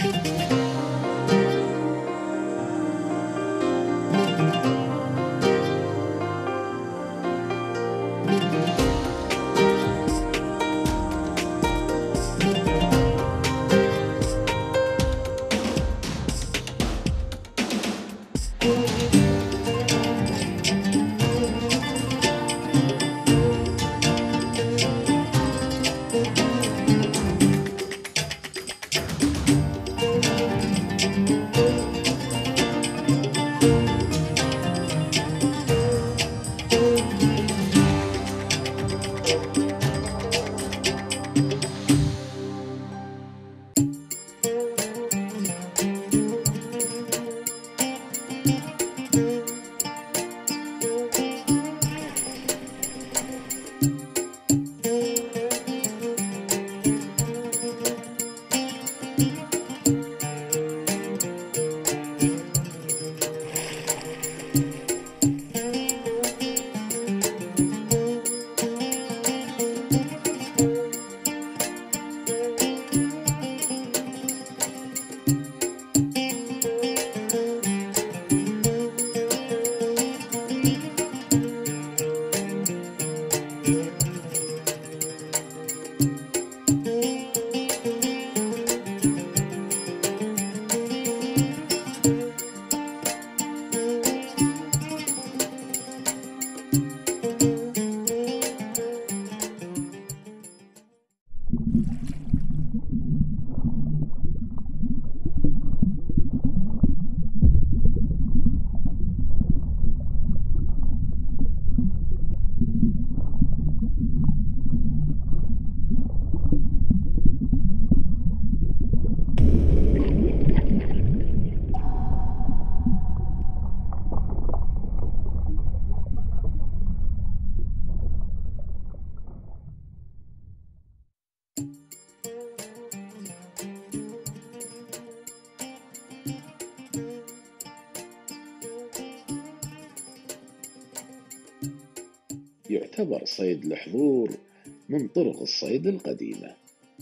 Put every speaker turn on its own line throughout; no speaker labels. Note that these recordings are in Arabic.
يعتبر صيد الحضور من طرق الصيد القديمة،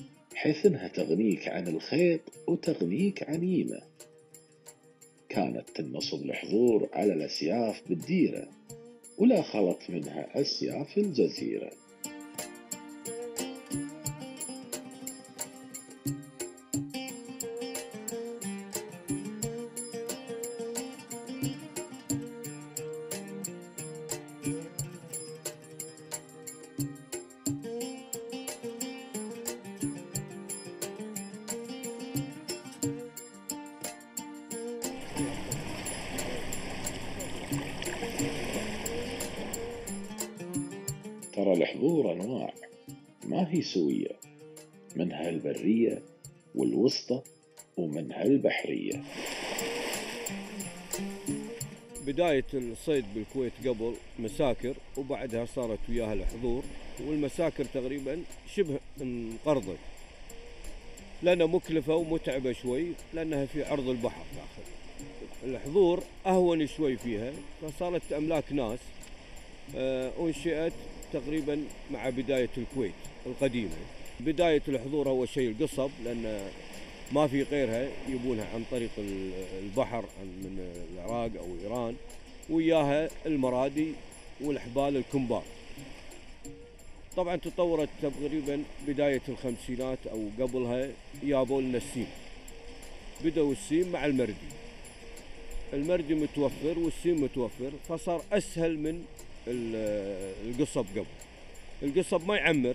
حيث انها تغنيك عن الخيط وتغنيك عن ييمة. كانت تنصب الحضور على الأسياف بالديرة، ولا خلط منها أسياف الجزيرة. ترى الحضور أنواع ما هي سوية، منها البرية والوسطى ومنها البحرية.
بداية الصيد بالكويت قبل مساكر، وبعدها صارت وياها الحضور، والمساكر تقريبا شبه انقرضت لأنها مكلفة ومتعبة شوي، لأنها في عرض البحر داخل. الحضور أهون شوي فيها، فصارت أملاك ناس. أنشئت تقريبا مع بداية الكويت القديمة. بداية الحضور أول شيء القصب، لأن ما في غيرها، يبونها عن طريق البحر من العراق أو إيران، وياها المرادي والحبال الكمبار. طبعا تطورت تقريبا بداية الخمسينات أو قبلها، جابوا لنا السيم، بدأوا السيم مع المردي. المردي متوفر والسيم متوفر، فصار أسهل من القصب. قبل القصب ما يعمر،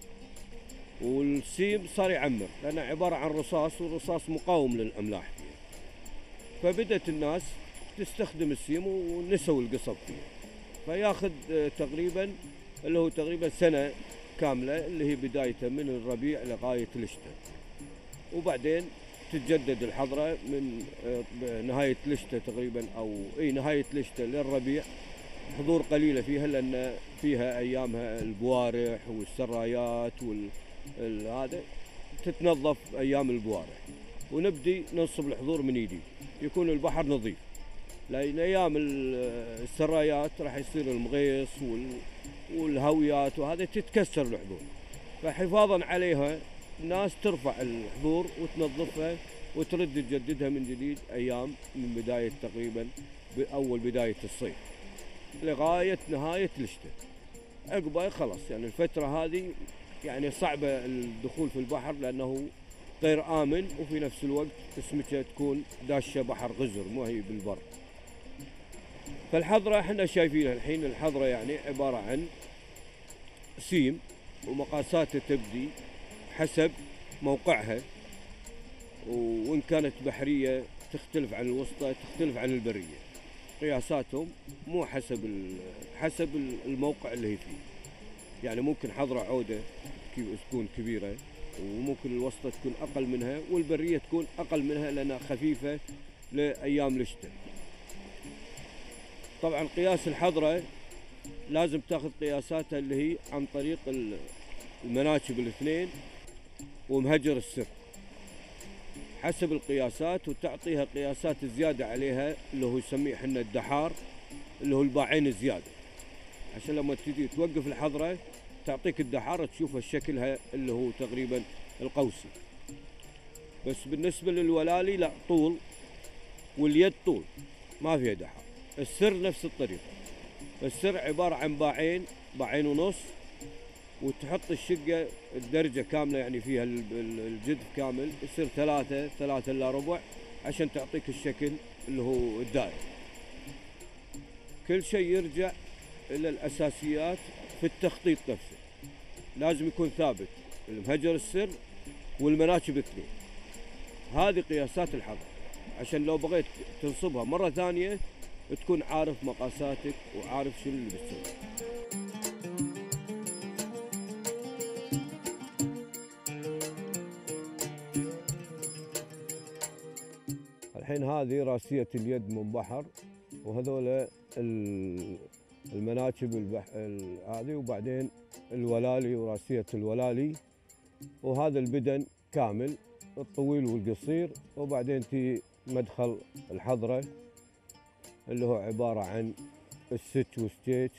والسيم صار يعمر، لأنه عبارة عن رصاص، والرصاص مقاوم للأملاح فيه. فبدأت الناس تستخدم السيم ونسوا القصب فيه، فياخذ تقريبا اللي هو تقريبا سنة كاملة، اللي هي بدايته من الربيع لغاية الشتاء، وبعدين تتجدد الحضرة من نهاية الشتاء تقريبا، أو نهاية الشتاء للربيع. حضور قليلة فيها، لأن فيها أيامها البوارح والسرايات هذا تتنظف أيام البوارح، ونبدي ننصب الحضور من يدي، يكون البحر نظيف. لأن أيام السرايات راح يصير المغيص والهويات وهذا تتكسر الحضور، فحفاظا عليها الناس ترفع الحضور وتنظفها وترد تجددها من جديد أيام من بداية تقريبا بأول بداية الصيف لغاية نهاية الشتاء. عقبه خلاص يعني الفترة هذه يعني صعبة الدخول في البحر لأنه غير آمن، وفي نفس الوقت السمكة تكون داشة بحر غزر مو هي بالبر. فالحضرة احنا شايفينها الحين، الحضرة يعني عبارة عن سيم ومقاساته تبدي حسب موقعها، وإن كانت بحرية تختلف عن الوسطى، تختلف عن البرية. قياساتهم مو حسب الموقع اللي هي فيه. يعني ممكن حضرة عودة تكون كبيرة، وممكن الوسطى تكون أقل منها، والبرية تكون أقل منها لأنها خفيفة لأيام الشتاء. طبعا قياس الحضرة لازم تاخذ قياساتها اللي هي عن طريق المناكب الاثنين ومهجر السر حسب القياسات، وتعطيها قياسات زيادة عليها اللي هو يسميه حنا الدحار، اللي هو الباعين الزيادة، عشان لما تجي توقف الحضرة تعطيك الدحار تشوفها شكلها اللي هو تقريبا القوسي. بس بالنسبة للولالي لا، طول واليد طول ما فيها دحار. السر نفس الطريقة، السر عبارة عن باعين ونص، وتحط الشقة الدرجة كاملة يعني فيها الجدف كامل، يصير ثلاثة إلا ربع عشان تعطيك الشكل اللي هو الدائري. كل شيء يرجع إلى الأساسيات في التخطيط نفسه، لازم يكون ثابت المهجر السر والمناكب اثنين. هذه قياسات الحضر عشان لو بغيت تنصبها مرة ثانية تكون عارف مقاساتك وعارف شنو اللي بتسوي. الحين هذه راسية اليد من بحر، وهذول المناكب هذه، وبعدين الولالي وراسية الولالي، وهذا البدن كامل الطويل والقصير، وبعدين تي مدخل الحضرة اللي هو عبارة عن الست والستيج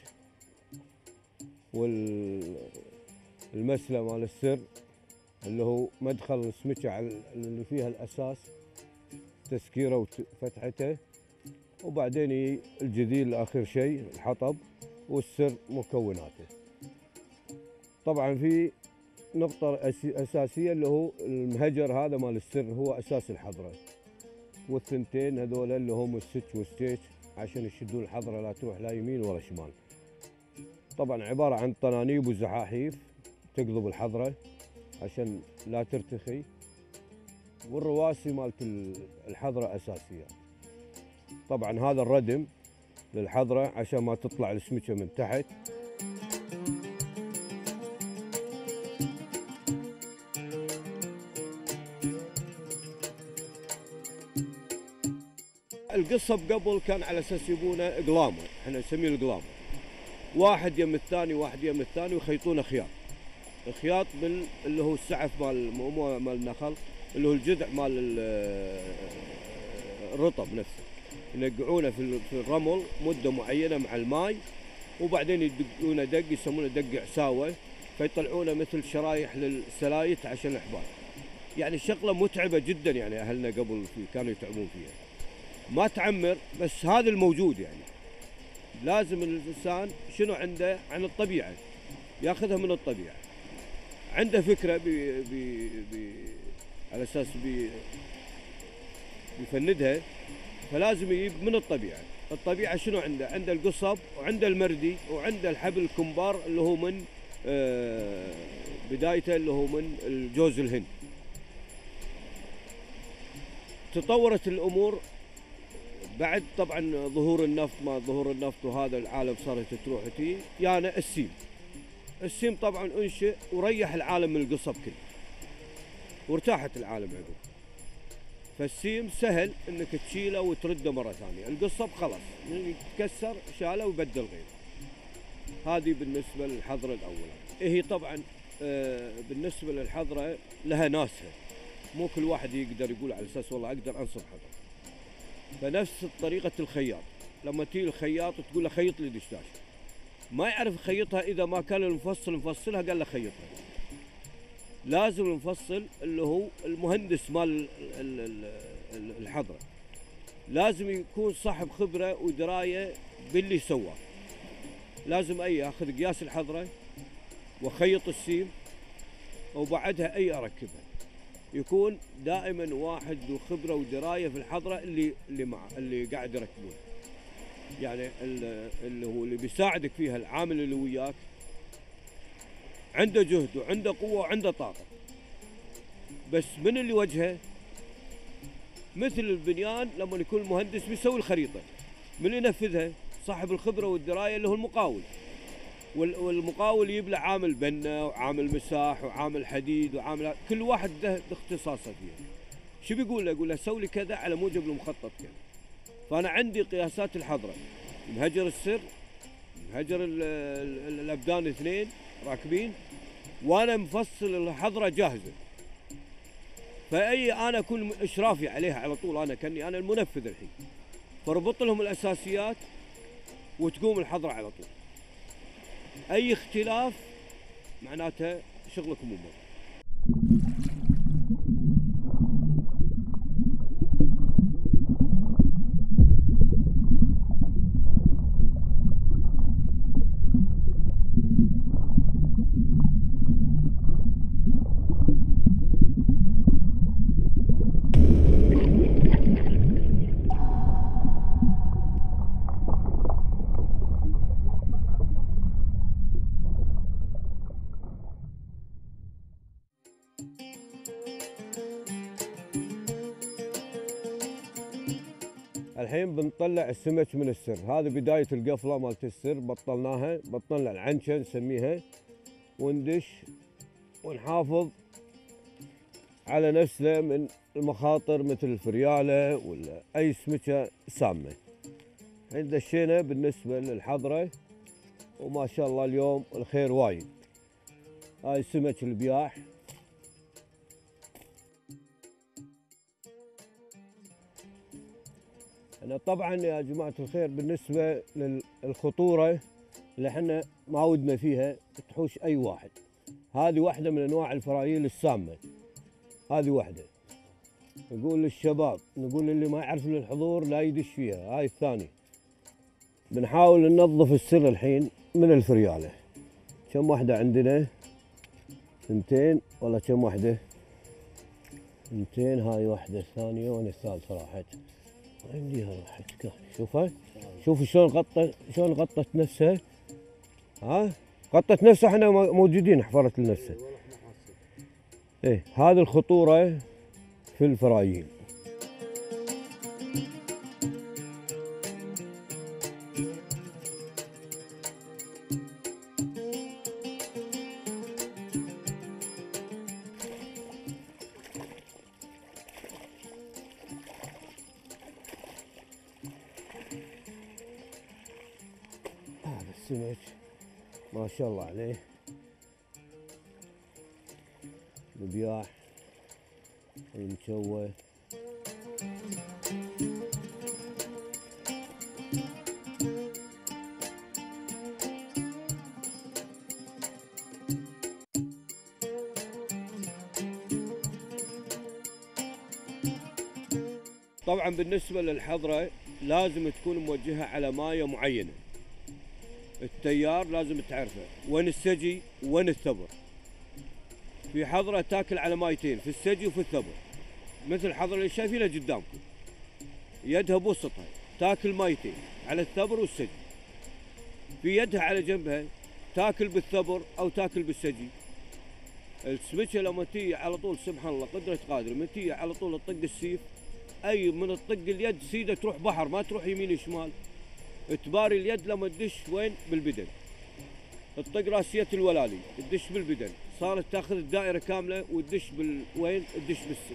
والمسلة مال السر اللي هو مدخل السمكة اللي فيها الأساس تسكيره وفتحته، وبعدين الجذيل آخر شيء الحطب والسر مكوناته. طبعا في نقطة أساسية اللي هو المهجر هذا مال السر هو أساس الحضرة، والثنتين هذول اللي هم الست والستيج عشان يشدون الحضرة لا تروح لا يمين ولا شمال. طبعا عبارة عن طنانيب وزحاحيف تقلب الحضرة عشان لا ترتخي، والرواسي مالت الحضرة أساسية. طبعا هذا الردم للحضرة عشان ما تطلع السمكة من تحت. القصب قبل كان على اساس يبونه قلامه، احنا نسميه القلامه، واحد يم الثاني واحد يم الثاني ويخيطونه خياط اللي هو السعف مال النخل، اللي هو الجذع مال الرطب نفسه، ينقعونه في الرمل مده معينه مع الماء، وبعدين يدقونه دق يسمونه دق عساوه، فيطلعونه مثل شرايح للسلايت عشان الاحبال. يعني شغله متعبه جدا، يعني اهلنا قبل كانوا يتعبون فيها. ما تعمر، بس هذا الموجود. يعني لازم الانسان شنو عنده عن الطبيعه، ياخذها من الطبيعه، عنده فكره على اساس بيفندها، فلازم يجيب من الطبيعه. الطبيعه شنو عنده؟ عنده القصب وعنده المردي وعنده الحبل الكمبار اللي هو من بدايته اللي هو من الجوز الهند. تطورت الامور بعد طبعا ظهور النفط، ما ظهور النفط وهذا العالم صارت تروح وتي، يعني السيم طبعا انشئ وريح العالم من القصب كله، وارتاحت العالم عقب. فالسيم سهل انك تشيله وترده مره ثانيه، القصب خلاص يتكسر شاله ويبدل غيره. هذه بالنسبه للحضره الاولى. هي طبعا بالنسبه للحضره لها ناسها، مو كل واحد يقدر يقول على اساس والله اقدر انصب حضره. فنفس طريقة الخياط، لما تيجي الخياط تقول له خيط لي دشداش، ما يعرف يخيطها إذا ما كان المفصل مفصلها قال له خيطها. لازم نفصل اللي هو المهندس مال الحضرة، لازم يكون صاحب خبرة ودراية باللي سواه. لازم أي أخذ قياس الحضرة وخيط السيم وبعدها أي أركبها، يكون دائما واحد ذو خبرة ودراية في الحضرة اللي قاعد يركبونها. يعني اللي هو اللي بيساعدك فيها العامل اللي وياك عنده جهد وعنده قوة وعنده طاقة، بس من اللي وجهه مثل البنيان لما يكون المهندس بيسوي الخريطة، من اللي ينفذها صاحب الخبرة والدراية اللي هو المقاول. والمقاول يبلع عامل بنا وعامل مساح وعامل حديد وعامل، كل واحد له اختصاصه فيها. شو بيقول له؟ يقول له سوي لي كذا على موجب المخطط كذا. فأنا عندي قياسات الحضرة، مهجر السر، مهجر الأبدان 2 راكبين، وأنا مفصل الحضرة جاهزة. فأي أنا أكون إشرافي عليها على طول، أنا كأني أنا المنفذ الحين، فربط لهم الأساسيات وتقوم الحضرة على طول. أي اختلاف معناته شغلكم مو مضبوط. الحين بنطلع السمك من السر، هذه بداية القفلة مالت السر، بطلناها، بطلنا العنشة نسميها، وندش ونحافظ على نفسنا من المخاطر مثل الفريالة ولا أي سمكة سامة. الحين دشينا بالنسبة للحضرة، وما شاء الله اليوم الخير وايد. هاي سمك البياح، أنا طبعا يا جماعة الخير بالنسبة للخطورة اللي احنا ما ودنا فيها تحوش أي واحد، هذه واحدة من أنواع الفرايل السامة، هذه واحدة. نقول للشباب، نقول للي ما يعرف الحضور لا يدش فيها. هاي الثانية. بنحاول ننظف السر الحين من الفريالة. كم واحدة عندنا؟ 2 ولا كم واحدة؟ 2. هاي واحدة الثانية، وين الثالثة راحت؟ عندي راحت. شوفها، شوف شلون غطت نفسها. ها غطت نفسها، احنا موجودين، حفرت لنفسها. ايه هذه الخطورة في الفرايل. هذا السمك ما شاء الله عليه، البياح المشوه. طبعا بالنسبة للحضرة لازم تكون موجهة على مايه معينة. التيار لازم تعرفه، وين السجي وين الثبر. في حضرة تاكل على مايتين، في السجي وفي الثبر، مثل الحضرة اللي شايفينها قدامكم، يدها بوسطها تاكل مايتين على الثبر والسجي. في يدها على جنبها تاكل بالثبر او تاكل بالسجي. السمكة لما تيجي على طول سبحان الله قدرة قادر، من تيجي على طول تطق السيف، اي من تطق اليد سيده تروح بحر، ما تروح يمين شمال. تباري اليد لما تدش وين؟ بالبدن. تطق راسية الولالي تدش بالبدن، صارت تاخذ الدائرة كاملة وتدش وين؟ تدش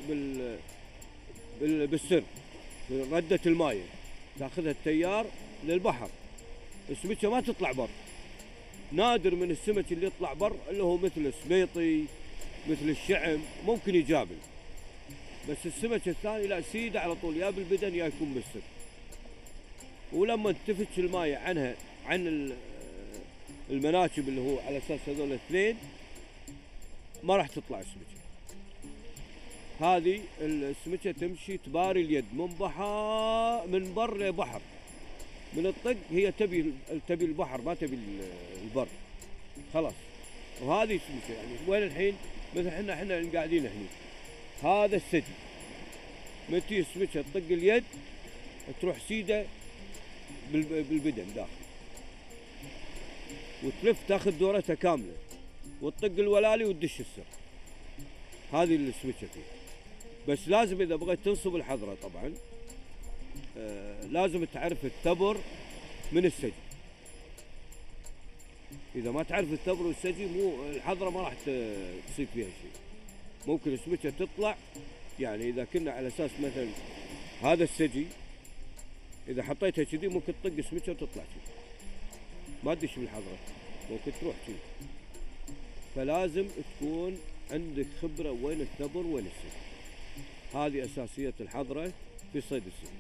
بالسر، ردة المايه تاخذها التيار للبحر. السمكة ما تطلع بر. نادر من السمك اللي يطلع بر، اللي هو مثل السميطي، مثل الشعم، ممكن يجابل. بس السمك الثاني لا، سيده على طول، يا بالبدن يا يكون بالسر. ولما تفتش المايه عنها عن المناكب اللي هو على اساس هذول الاثنين، ما راح تطلع السمكة. هذه السمكة تمشي تباري اليد من بر لبحر، من الطق هي تبي البحر ما تبي البر خلاص. وهذه السمكة يعني وين الحين؟ مثل احنا قاعدين هنا، هذا السجن متى السمكة تطق اليد تروح سيدة بالبدن داخل، وتلف تاخذ دورتها كاملة وتطق الولالي وتدش السر. هذه السمكة فيه. بس لازم إذا بغيت تنصب الحضرة طبعا لازم تعرف التبر من السجن. إذا ما تعرف التبر والسجن الحضرة ما راح تصيب فيها شيء. ممكن السمكة تطلع، يعني إذا كنا على أساس مثلا هذا السجي إذا حطيتها كذي ممكن تطق السمكة وتطلع كذي ما تدش بالحضرة، ممكن تروح كذي. فلازم تكون عندك خبرة وين الثبر وين السجن. هذه أساسيات الحضرة في صيد السمك.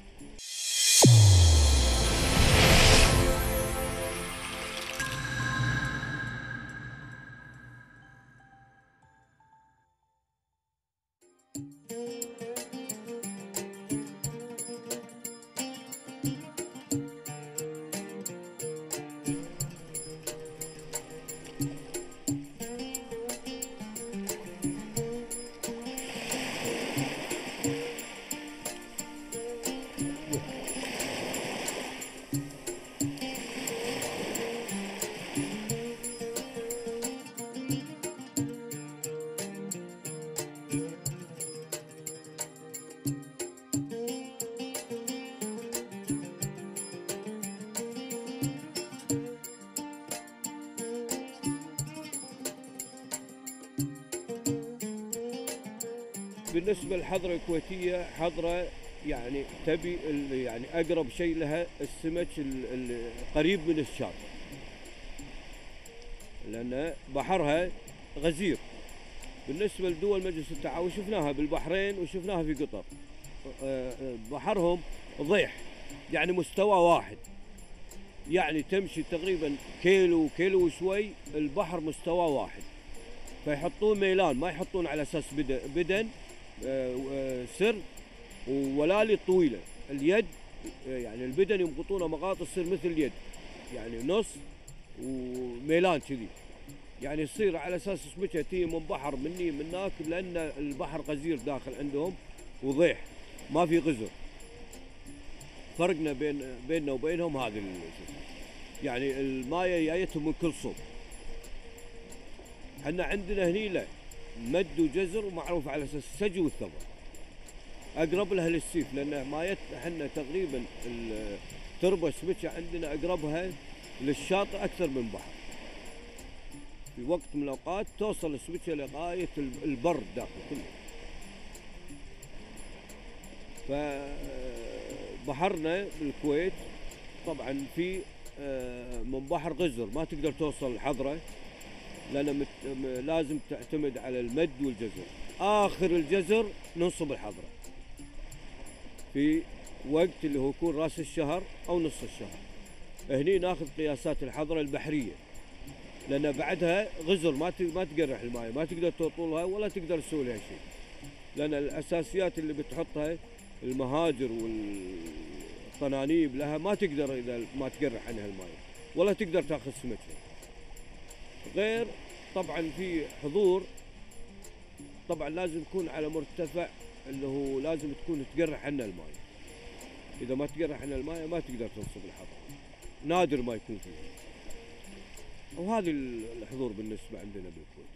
بالنسبة للحضرة الكويتية، حضرة يعني تبي يعني أقرب شيء لها السمك القريب من الشاط، لأن بحرها غزير. بالنسبة لدول مجلس التعاون شفناها بالبحرين وشفناها في قطر، بحرهم ضيح يعني مستوى واحد، يعني تمشي تقريبا كيلو وشوي البحر مستوى واحد. فيحطون ميلان، ما يحطون على أساس بدن سر وولالي طويلة. اليد يعني البدن يمقطونه مقاط تصير مثل اليد، يعني نص وميلان كذي، يعني يصير على اساس سمكة تي من بحر مني من هناك، لان البحر غزير داخل عندهم وضيح ما في غزر. فرقنا بيننا وبينهم هذه يعني المايه جايتهم من كل صوب. احنا عندنا هني لا، مد وجزر ومعروف على اساس السجي والثبر، اقرب لها للسيف، لان مايتنا احنا تقريبا التربه السمكه عندنا اقربها للشاطئ اكثر من بحر. في وقت من الاوقات توصل السمكه لغايه البر داخل كله. فبحرنا بالكويت طبعا في من بحر غزر ما تقدر توصل الحضره، لأن لازم تعتمد على المد والجزر. آخر الجزر ننصب الحضرة في وقت اللي هو يكون راس الشهر أو نص الشهر. هني ناخذ قياسات الحضرة البحرية، لأن بعدها غزر ما تقرح الماء، ما تقدر تطولها ولا تقدر تسوي لها شيء، لأن الأساسيات اللي بتحطها المهاجر والقنانيب لها ما تقدر إذا ما تقرح عنها الماء ولا تقدر تاخذ سمكها. غير طبعا في حضور طبعا لازم يكون على مرتفع اللي هو لازم تكون تقرح عنه الماء. اذا ما تقرح عنه الماء ما تقدر تنصب الحضر، نادر ما يكون فيه. وهذه الحضور بالنسبه عندنا بالكويت.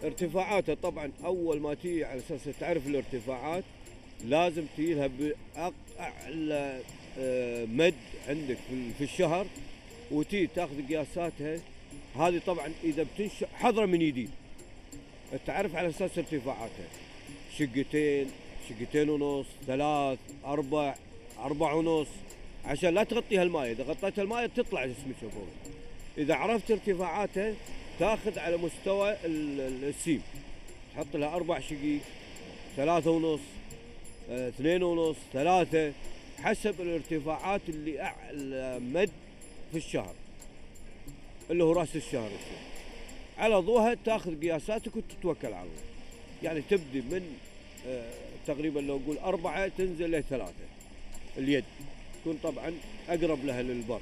ارتفاعاته طبعا اول ما تيجي على اساس تعرف الارتفاعات لازم تجي لها باعلى مد عندك في الشهر، وتي تاخذ قياساتها. هذه طبعا اذا بتنشأ حضره من جديد تعرف على اساس ارتفاعاتها شقتين، شقتين ونص، ثلاث، اربع، اربع ونص، عشان لا تغطيها المايه. اذا غطيتها المايه تطلع السمكه فوق. اذا عرفت ارتفاعاتها تاخذ على مستوى السيم، تحط لها اربع شقيق، ثلاثة ونص، اثنين ونص، ثلاثة، حسب الارتفاعات اللي اعلى مد في الشهر اللي هو راس الشهر. على ضوها تاخذ قياساتك وتتوكل على الله. يعني تبدي من تقريبا لو نقول 4 تنزل ل 3 اليد، تكون طبعا اقرب لها للبر.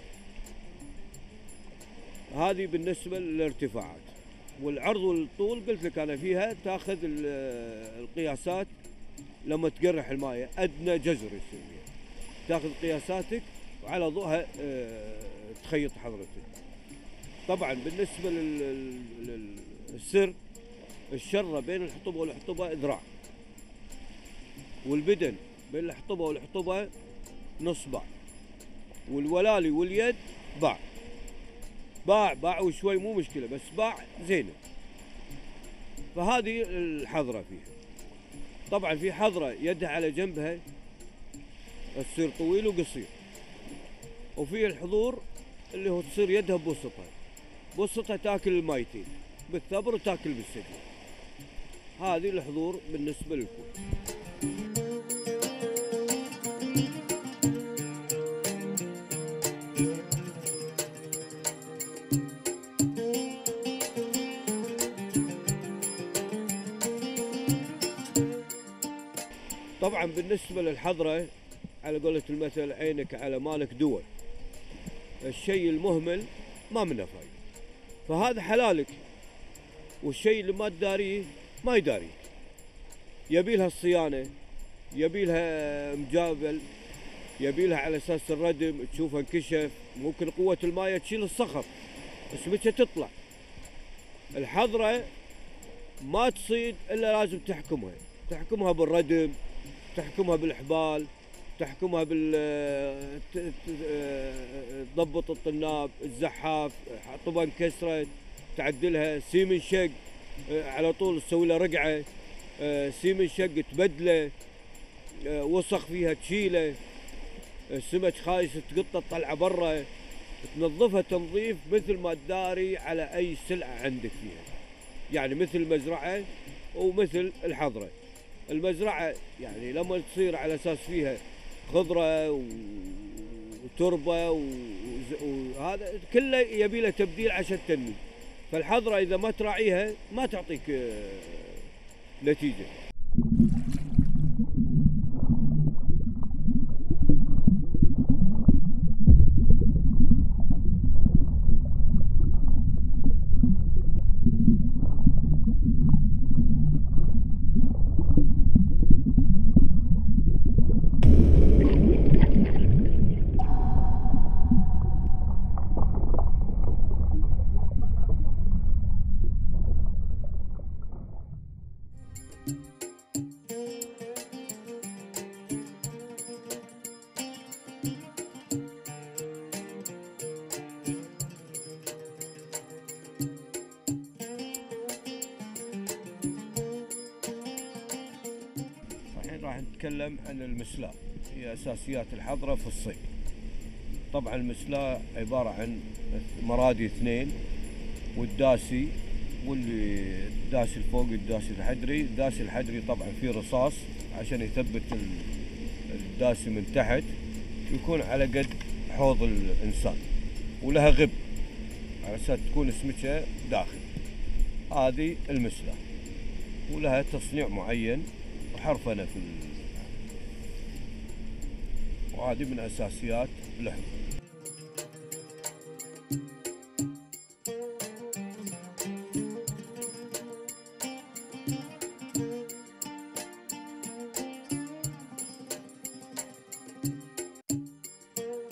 هذه بالنسبه للارتفاعات. والعرض والطول قلت لك انا فيها تاخذ القياسات لما تقرح المايه، ادنى جزر يصير فيها، تاخذ قياساتك وعلى ضوءها تخيط حضرتك. طبعا بالنسبه للسر، الشره بين الحطبه والحطبه ذراع، والبدن بين الحطبه والحطبه نص باع، والولالي واليد باع. باع وشوي مو مشكله، بس باع زينه. فهذه الحضره فيها. طبعا في حضره يدها على جنبها تصير طويل وقصير، وفي الحضور اللي هو تصير يدها بوسطها تاكل المايتين بالثبر وتاكل بالسجن. هذه الحضور بالنسبه للكويت. طبعا بالنسبه للحضره على قولة المثل عينك على مالك دول، الشيء المهمل ما منه فايده، فهذا حلالك، والشيء اللي ما تداريه ما يداريك. يبيلها الصيانه، يبيلها مجابل، يبيلها على اساس الردم تشوفها انكشف، ممكن قوه المايه تشيل الصخر السمكه تطلع. الحضره ما تصيد الا لازم تحكمها بالردم، تحكمها بالحبال، تحكمها تضبط الطناب، الزحاف، حطبه انكسرت تعدلها، سيم انشق على طول تسوي له رقعه، سيم انشق تبدله، وسخ فيها تشيله، السمك خايس تقطه تطلعه برا، تنظفها تنظيف مثل ما تداري على اي سلعه عندك فيها. يعني مثل المزرعه ومثل الحضره. المزرعه يعني لما تصير على اساس فيها خضره وتربه وهذا كله يبي له تبديل عشان تنمي. فالحضره اذا ما تراعيها ما تعطيك نتيجه. راح نتكلم عن المسلاة، هي أساسيات الحضرة في الصيد. طبعا المسلاة عبارة عن مرادي 2 والداسي، واللي الداسي الفوق الداسي الحدري. الداسي الحدري طبعا فيه رصاص عشان يثبت الداسي من تحت، يكون على قد حوض الإنسان، ولها غب على أساس تكون سمكة داخل. هذه المسلاة ولها تصنيع معين وحرفنة وهذه من أساسيات الحضور.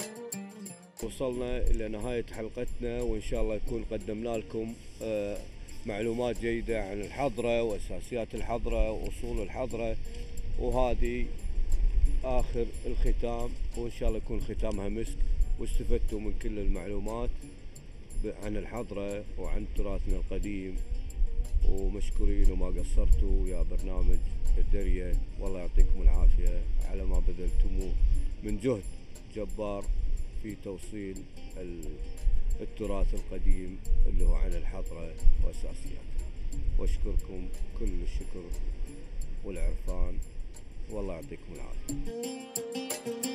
وصلنا إلى نهاية حلقتنا، وإن شاء الله نكون قدمنا لكم معلومات جيدة عن الحضرة وأساسيات الحضرة وأصول الحضرة. وهذه آخر الختام، وإن شاء الله يكون ختامها مسك واستفدتوا من كل المعلومات عن الحضرة وعن تراثنا القديم. ومشكورين وما قصرتوا يا برنامج الدرية، والله يعطيكم العافية على ما بذلتموه من جهد جبار في توصيل التراث القديم اللي هو عن الحضرة وأساسياته. وأشكركم كل الشكر والعرفان، والله يعطيكم العافية.